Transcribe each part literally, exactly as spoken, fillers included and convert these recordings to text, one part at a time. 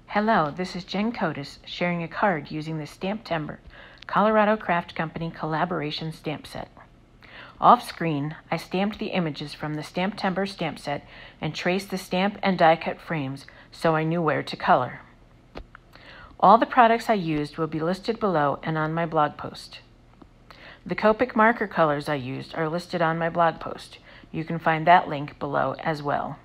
Hello, this is Jen Cotis sharing a card using the STAMPtember Colorado Craft Company collaboration stamp set. Off screen, I stamped the images from the STAMPtember stamp set and traced the stamp and die cut frames so I knew where to color. All the products I used will be listed below and on my blog post. The Copic marker colors I used are listed on my blog post. You can find that link below as well.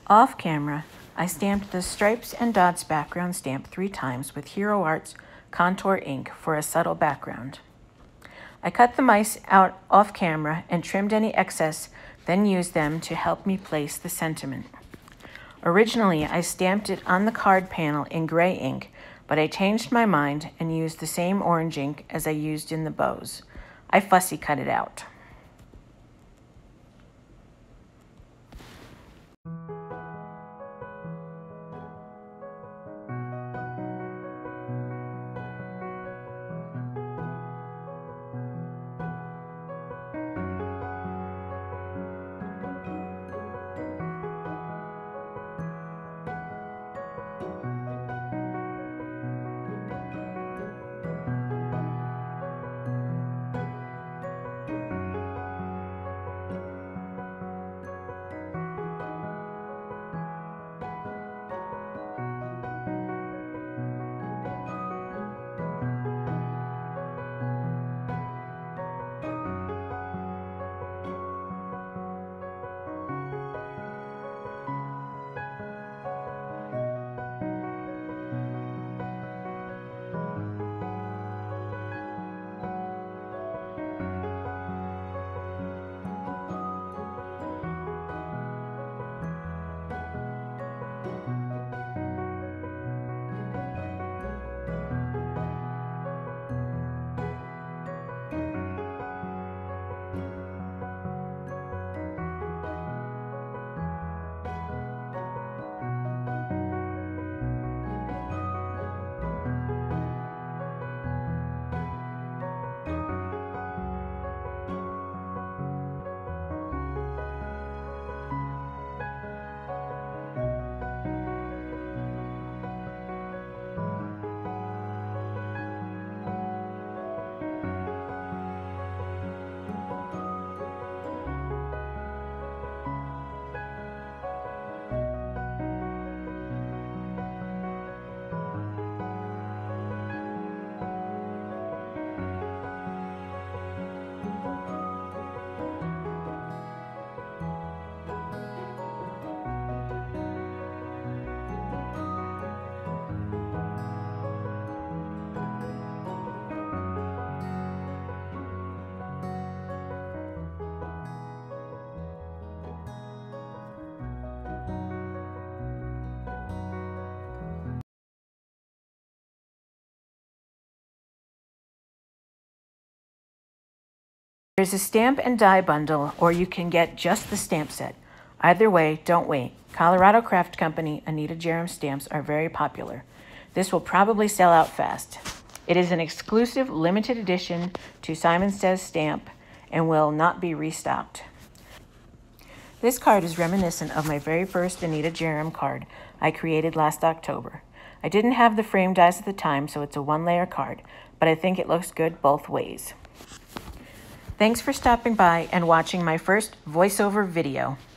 Off camera, I stamped the stripes and dots background stamp three times with Hero Arts contour ink for a subtle background. I cut the mice out off camera and trimmed any excess, then used them to help me place the sentiment. Originally, I stamped it on the card panel in gray ink, but I changed my mind and used the same orange ink as I used in the bows. I fussy cut it out. There's a stamp and die bundle, or you can get just the stamp set. Either way, don't wait. Colorado Craft Company Anita Jerem stamps are very popular. This will probably sell out fast. It is an exclusive limited edition to Simon Says stamp and will not be restocked. This card is reminiscent of my very first Anita Jerem card I created last October. I didn't have the frame dies at the time, so it's a one-layer card, but I think it looks good both ways. Thanks for stopping by and watching my first voiceover video.